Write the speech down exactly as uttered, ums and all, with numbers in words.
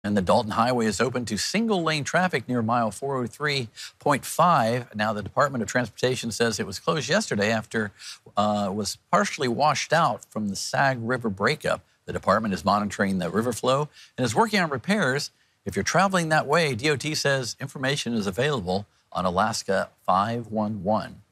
And the Dalton Highway is open to single-lane traffic near mile four oh three point five. Now, the Department of Transportation says it was closed yesterday after uh, it was partially washed out from the Sag River breakup. The department is monitoring the river flow and is working on repairs. If you're traveling that way, D O T says information is available on Alaska five one one.